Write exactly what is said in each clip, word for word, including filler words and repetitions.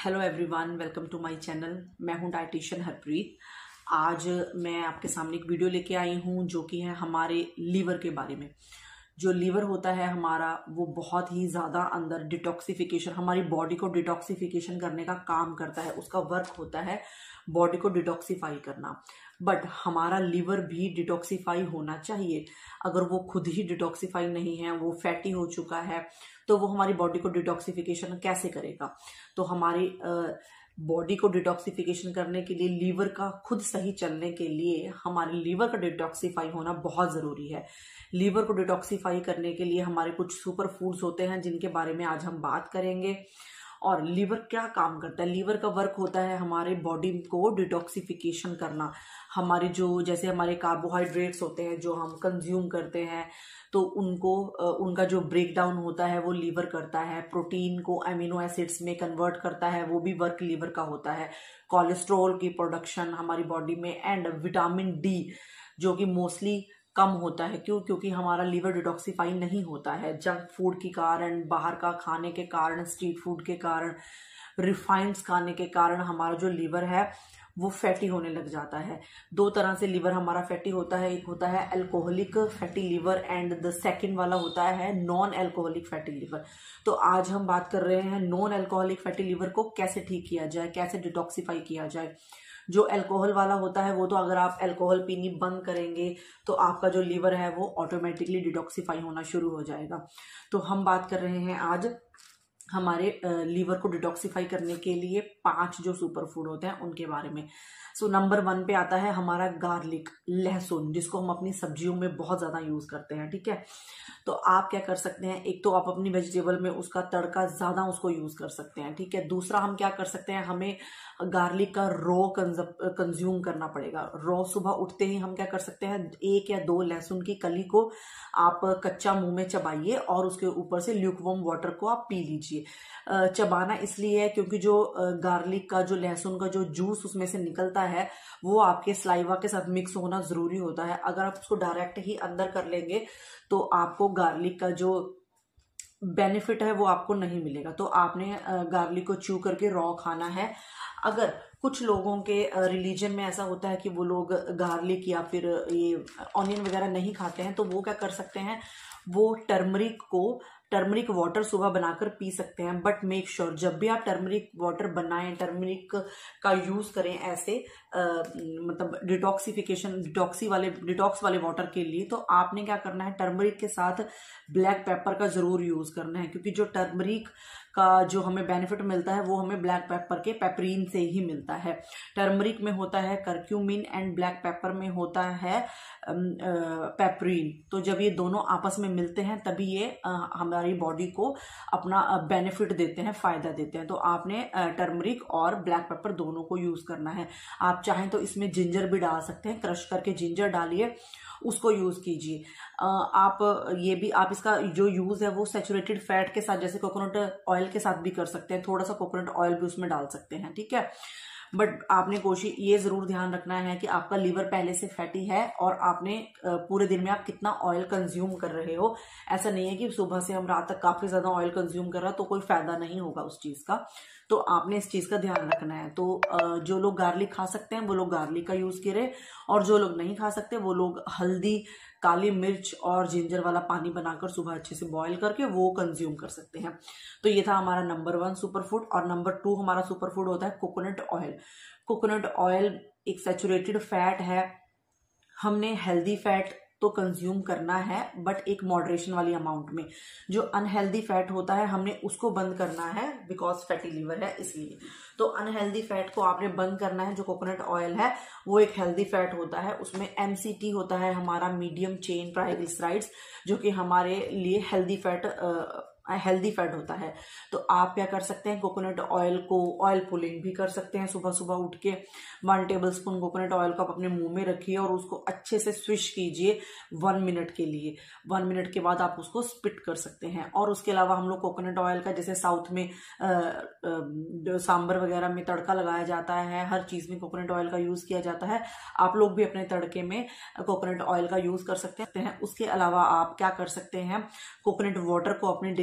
Hello everyone, welcome to my channel. मैं हूं dietitian Harpreet. आज मैं आपके सामने एक वीडियो लेके आई हूं जो कि है हमारे लीवर के बारे में। जो लीवर होता है हमारा, वो बहुत ही ज़्यादा अंदर डिटॉक्सिफिकेशन, हमारी बॉडी को डिटॉक्सिफिकेशन करने का काम करता है। उसका वर्क होता है बॉडी को डिटॉक्सिफाई करना। बट हमारा लीवर भी डिटॉक्सिफाई होना चाहिए। अगर वो खुद ही डिटॉक्सिफाई नहीं है, वो फैटी हो चुका है, तो वो हमारी बॉडी को डिटॉक्सिफिकेशन कैसे करेगा। तो हमारी बॉडी को डिटॉक्सिफिकेशन करने के लिए, लीवर का खुद सही चलने के लिए हमारे लीवर का डिटॉक्सिफाई होना बहुत ज़रूरी है। लीवर को डिटॉक्सिफाई करने के लिए हमारे कुछ सुपर फूड्स होते हैं जिनके बारे में आज हम बात करेंगे। और लीवर क्या काम करता है? लीवर का वर्क होता है हमारे बॉडी को डिटॉक्सिफिकेशन करना। हमारे जो जैसे हमारे कार्बोहाइड्रेट्स होते हैं जो हम कंज्यूम करते हैं, तो उनको उनका जो ब्रेक डाउन होता है वो लीवर करता है। प्रोटीन को अमीनो एसिड्स में कन्वर्ट करता है, वो भी वर्क लीवर का होता है। कोलेस्ट्रॉल की प्रोडक्शन हमारी बॉडी में, एंड विटामिन डी जो कि मोस्टली कम होता है। क्यों? क्योंकि हमारा लीवर डिटॉक्सिफाई नहीं होता है जंक फूड के कारण, बाहर का खाने के कारण, स्ट्रीट फूड के कारण, रिफाइंड्स खाने के कारण हमारा जो लीवर है वो फैटी होने लग जाता है। दो तरह से लीवर हमारा फैटी होता है। एक होता है alcoholic fatty liver and the second वाला होता है नॉन अल्कोहलिक फैटी लीवर। तो आज हम बात कर रहे हैं नॉन अल्कोहलिक फैटी लीवर को कैसे ठीक किया जाए, कैसे डिटॉक्सिफाई किया जाए। जो अल्कोहल वाला होता है वो तो अगर आप अल्कोहल पीनी बंद करेंगे तो आपका जो लीवर है वो ऑटोमेटिकली डिटॉक्सिफाई होना शुरू हो जाएगा। तो हम बात कर रहे हैं आज हमारे लीवर को डिटॉक्सिफाई करने के लिए पांच जो सुपर फूड होते हैं उनके बारे में। सो नंबर वन पे आता है हमारा गार्लिक, लहसुन, जिसको हम अपनी सब्जियों में बहुत ज्यादा यूज करते हैं। ठीक है, तो आप क्या कर सकते हैं, एक तो आप अपनी वेजिटेबल में उसका तड़का ज्यादा उसको यूज कर सकते हैं। ठीक है, दूसरा हम क्या कर सकते हैं, हमें गार्लिक का रॉ कंज्यूम करना पड़ेगा। रॉ सुबह उठते ही हम क्या कर सकते हैं, एक या दो लहसुन की कली को आप कच्चा मुंह में चबाइए और उसके ऊपर से ल्यूकवार्म वाटर को आप पी लीजिए। चबाना इसलिए है क्योंकि जो गार्लिक का, जो लहसुन का जो जूस उसमें से निकलता है वो आपके स्लाइवा के साथ मिक्स होना जरूरी होता है। अगर आप उसको डायरेक्ट ही अंदर कर लेंगे तो आपको गार्लिक का जो बेनिफिट है वो आपको नहीं मिलेगा। तो आपने गार्लिक को च्यू करके रॉ खाना है। अगर कुछ लोगों के रिलीजन में ऐसा होता है कि वो लोग गार्लिक या फिर ये ऑनियन वगैरह नहीं खाते हैं, तो वो क्या कर सकते हैं, वो टर्मरिक को टर्मरिक वाटर सुबह बनाकर पी सकते हैं। बट मेक श्योर जब भी आप टर्मरिक वाटर बनाएं, टर्मरिक का यूज करें ऐसे आ, मतलब डिटॉक्सिफिकेशन, डिटॉक्सी वाले डिटॉक्स वाले वाटर के लिए, तो आपने क्या करना है, टर्मरिक के साथ ब्लैक पेपर का जरूर यूज करना है। क्योंकि जो टर्मरिक का जो हमें बेनिफिट मिलता है वो हमें ब्लैक पेपर के पेपरिन से ही मिलता है। टर्मरिक में होता है करक्यूमिन एंड ब्लैक पेपर में होता है पेपरिन। तो जब ये दोनों आपस में मिलते हैं तभी ये हमारी बॉडी को अपना बेनिफिट देते हैं, फायदा देते हैं। तो आपने टर्मरिक और ब्लैक पेपर दोनों को यूज करना है। आप चाहें तो इसमें जिंजर भी डाल सकते हैं, क्रश करके जिंजर डालिए, उसको यूज कीजिए। आप ये भी, आप इसका जो यूज है वो सैचुरेटेड फैट के साथ, जैसे कोकोनट ऑयल के साथ भी कर सकते हैं। थोड़ा सा कोकोनट ऑयल भी उसमें डाल सकते हैं। ठीक है, बट आपने कोशिश ये जरूर ध्यान रखना है कि आपका लीवर पहले से फैटी है और आपने पूरे दिन में आप कितना ऑयल कंज्यूम कर रहे हो। ऐसा नहीं है कि सुबह से हम रात तक काफी ज्यादा ऑयल कंज्यूम कर रहा है तो कोई फायदा नहीं होगा उस चीज का। तो आपने इस चीज का ध्यान रखना है। तो जो लोग गार्लिक खा सकते हैं वो लोग गार्लिक का यूज करें, और जो लोग नहीं खा सकते वो लोग हल्दी, काली मिर्च और जिंजर वाला पानी बनाकर सुबह अच्छे से बॉईल करके वो कंज्यूम कर सकते हैं। तो ये था हमारा नंबर वन सुपर फूड। और नंबर टू हमारा सुपर फूड होता है कोकोनट ऑयल। कोकोनट ऑयल एक सैचुरेटेड फैट है। हमने हेल्दी फैट तो कंज्यूम करना है बट एक मॉडरेशन वाली अमाउंट में। जो अनहेल्दी फैट होता है हमने उसको बंद करना है, बिकॉज फैटी लीवर है इसलिए। तो अनहेल्दी फैट को आपने बंद करना है। जो कोकोनट ऑयल है वो एक हेल्दी फैट होता है, उसमें एमसीटी होता है हमारा मीडियम चेन ट्राइग्लिसराइड्स, जो कि हमारे लिए हेल्दी फैट हेल्दी फैट होता है। तो आप क्या कर सकते हैं, कोकोनट ऑयल को ऑयल पुलिंग भी कर सकते हैं। सुबह सुबह उठ के one tablespoon coconut oil को आप अपने मुंह में रखिए और उसको अच्छे से स्विश कीजिए वन मिनट के लिए। वन मिनट के बाद आप उसको स्पिट कर सकते हैं। और उसके अलावा हम लोग कोकोनट ऑयल का, जैसे साउथ में आ, आ, सांबर वगैरह में तड़का लगाया जाता है, हर चीज में कोकोनट ऑयल का यूज किया जाता है। आप लोग भी अपने तड़के में कोकोनट ऑयल का यूज कर सकते हैं। उसके अलावा आप क्या कर सकते हैं, कोकोनट वाटर को अपने डेली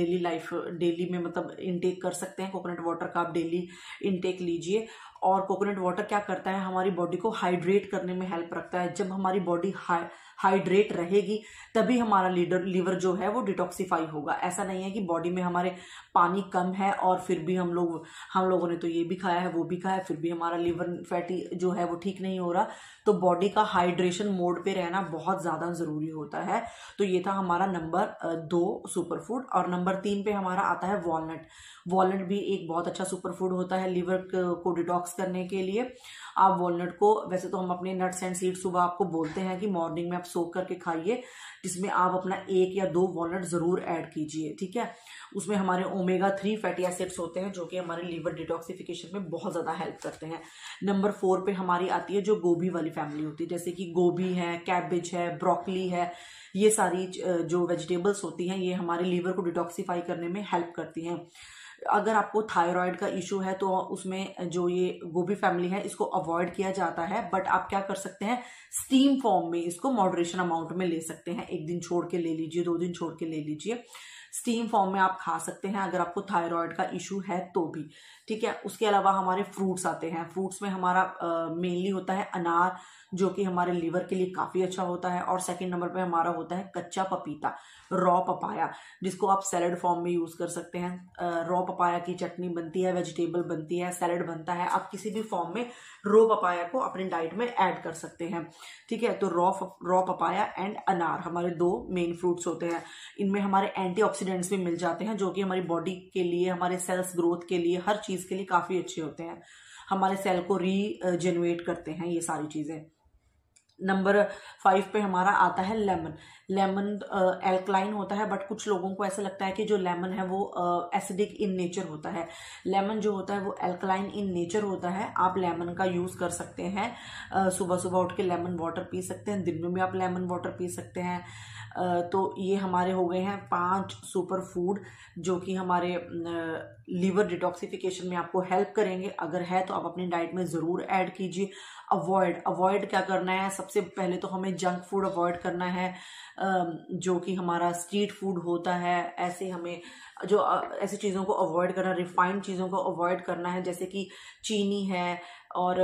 डेली लाइफ डेली में मतलब इनटेक कर सकते हैं। कोकोनट वाटर का आप डेली इनटेक लीजिए। और कोकोनट वाटर क्या करता है, हमारी बॉडी को हाइड्रेट करने में हेल्प रखता है। जब हमारी बॉडी हाई हाइड्रेट रहेगी तभी हमारा लीडर लीवर जो है वो डिटॉक्सिफाई होगा। ऐसा नहीं है कि बॉडी में हमारे पानी कम है और फिर भी हम लोग हम लोगों ने तो ये भी खाया है वो भी खाया है फिर भी हमारा लीवर फैटी जो है वो ठीक नहीं हो रहा। तो बॉडी का हाइड्रेशन मोड पे रहना बहुत ज़्यादा ज़रूरी होता है। तो ये था हमारा नंबर दो सुपर फूड। और नंबर तीन पे हमारा आता है वॉलनट। वॉलनट भी एक बहुत अच्छा सुपर फूड होता है लीवर को डिटॉक्स करने के लिए। आप वॉलनट को, वैसे तो हम अपने नट्स एंड सीड्स सुबह आपको बोलते हैं कि मॉर्निंग में आप सोक करके खाइए, जिसमें आप अपना एक या दो वॉलनट जरूर ऐड कीजिए, ठीक है। उसमें हमारे ओमेगा थ्री फैटी एसिड्स होते हैं जो कि हमारे लीवर डिटॉक्सिफिकेशन में बहुत ज़्यादा हेल्प करते हैं। नंबर फोर पे हमारी आती है जो गोभी वाली फैमिली होती है, जैसे कि गोभी है, कैबेज है, ब्रोकली है। ये सारी जो वेजिटेबल्स होती हैं ये हमारे लीवर को डिटॉक्सिफाई करने में हेल्प करती हैं। अगर आपको थायराइड का इशू है तो उसमें जो ये गोभी फैमिली है इसको अवॉइड किया जाता है, बट आप क्या कर सकते हैं, स्टीम फॉर्म में इसको मॉडरेशन अमाउंट में ले सकते हैं। एक दिन छोड़ के ले लीजिए, दो दिन छोड़ के ले लीजिए। स्टीम फॉर्म में आप खा सकते हैं अगर आपको थायराइड का इशू है तो भी, ठीक है। उसके अलावा हमारे फ्रूट्स आते हैं। फ्रूट्स में हमारा मेनली होता है अनार, जो कि हमारे लीवर के लिए काफी अच्छा होता है। और सेकंड नंबर पे हमारा होता है कच्चा पपीता, रॉ पपाया, जिसको आप सैलड फॉर्म में यूज कर सकते हैं। रॉ पपाया की चटनी बनती है, वेजिटेबल बनती है, सैलड बनता है। आप किसी भी फॉर्म में रॉ पपाया को अपनी डाइट में ऐड कर सकते हैं, ठीक है। तो रॉ रॉ पपाया एंड अनार हमारे दो मेन फ्रूट्स होते हैं। इनमें हमारे एंटीऑक्सीडेंट्स भी मिल जाते हैं जो कि हमारी बॉडी के लिए, हमारे सेल्स ग्रोथ के लिए, हर चीज के लिए काफी अच्छे होते हैं। हमारे सेल को रीजेनरेट करते हैं ये सारी चीजें। नंबर फाइव पे हमारा आता है लेमन। लेमन एल्कलाइन होता है, बट कुछ लोगों को ऐसा लगता है कि जो लेमन है वो एसिडिक इन नेचर होता है। लेमन जो होता है वो एल्कलाइन इन नेचर होता है। आप लेमन का यूज कर सकते हैं, सुबह सुबह उठ के लेमन वाटर पी सकते हैं, दिन में भी आप लेमन वाटर पी सकते हैं। तो ये हमारे हो गए हैं पांच सुपर फूड जो कि हमारे लीवर डिटॉक्सिफिकेशन में आपको हेल्प करेंगे। अगर है तो आप अपनी डाइट में जरूर ऐड कीजिए। अवॉइड अवॉइड क्या करना है, सबसे पहले तो हमें जंक फूड अवॉइड करना है, जो कि हमारा स्ट्रीट फूड होता है। ऐसे हमें जो ऐसी चीज़ों को अवॉइड करना, रिफाइंड चीज़ों को अवॉइड करना है, जैसे कि चीनी है और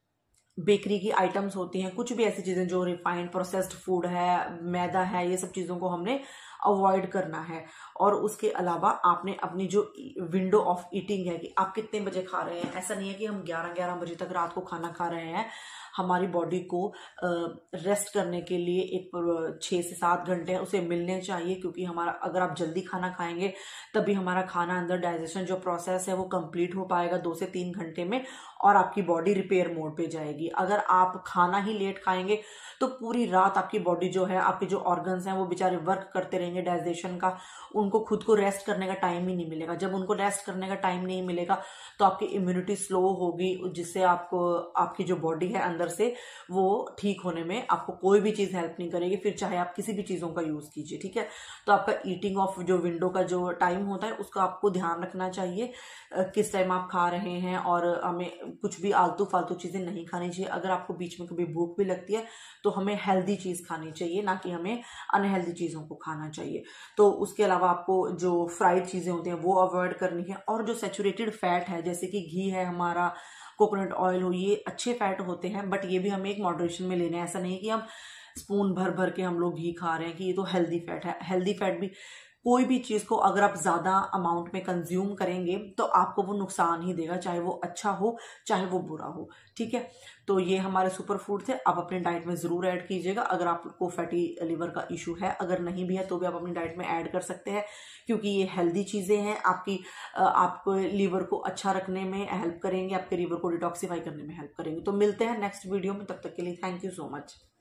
बेकरी की आइटम्स होती हैं, कुछ भी ऐसी चीज़ें जो रिफाइंड प्रोसेस्ड फूड है, मैदा है, ये सब चीज़ों को हमने अवॉइड करना है। और उसके अलावा आपने अपनी जो विंडो ऑफ ईटिंग है कि आप कितने बजे खा रहे हैं, ऐसा नहीं है कि हम ग्यारह ग्यारह बजे तक रात को खाना खा रहे हैं। हमारी बॉडी को रेस्ट करने के लिए एक छः से सात घंटे उसे मिलने चाहिए, क्योंकि हमारा अगर आप जल्दी खाना खाएंगे तभी हमारा खाना अंदर डाइजेशन जो प्रोसेस है वो कंप्लीट हो पाएगा दो से तीन घंटे में, और आपकी बॉडी रिपेयर मोड पे जाएगी। अगर आप खाना ही लेट खाएंगे तो पूरी रात आपकी बॉडी जो है, आपके जो ऑर्गन्स हैं वो बेचारे वर्क करते रहेंगे डाइजेशन का, उनको खुद को रेस्ट करने का टाइम ही नहीं मिलेगा। जब उनको रेस्ट करने का टाइम नहीं मिलेगा तो आपकी इम्यूनिटी स्लो होगी, जिससे आपको आपकी जो बॉडी है अंदर से वो ठीक होने में आपको कोई भी चीज़ हेल्प नहीं करेगी, फिर चाहे आप किसी भी चीज़ों का यूज़ कीजिए, ठीक है। तो आपका ईटिंग ऑफ जो विंडो का जो टाइम होता है उसका आपको ध्यान रखना चाहिए, किस टाइम आप खा रहे हैं, और हमें कुछ भी आलतू फालतू चीज़ें नहीं खानी चाहिए। अगर आपको बीच में कभी भूख भी लगती है तो हमें हेल्दी चीज़ खानी चाहिए, ना कि हमें अनहेल्दी चीज़ों को खाना चाहिए। तो उसके अलावा आपको जो फ्राइड चीज़ें होती हैं वो अवॉइड करनी है। और जो सैचुरेटेड फैट है, जैसे कि घी है हमारा, कोकोनट ऑयल हो, ये अच्छे फैट होते हैं, बट ये भी हमें एक मॉडरेशन में लेना है। ऐसा नहीं कि हम स्पून भर भर के हम लोग घी खा रहे हैं कि ये तो हेल्दी फैट है। हेल्दी फैट भी, कोई भी चीज़ को अगर आप ज़्यादा अमाउंट में कंज्यूम करेंगे तो आपको वो नुकसान ही देगा, चाहे वो अच्छा हो चाहे वो बुरा हो, ठीक है। तो ये हमारे सुपर फूड थे, आप अपने डाइट में ज़रूर ऐड कीजिएगा अगर आपको फैटी लिवर का इशू है। अगर नहीं भी है तो भी आप अपनी डाइट में ऐड कर सकते हैं, क्योंकि ये हेल्दी चीज़ें हैं, आपकी आपको लीवर को अच्छा रखने में हेल्प करेंगे, आपके लीवर को डिटॉक्सिफाई करने में हेल्प करेंगे। तो मिलते हैं नेक्स्ट वीडियो में, तब तक के लिए थैंक यू सो मच।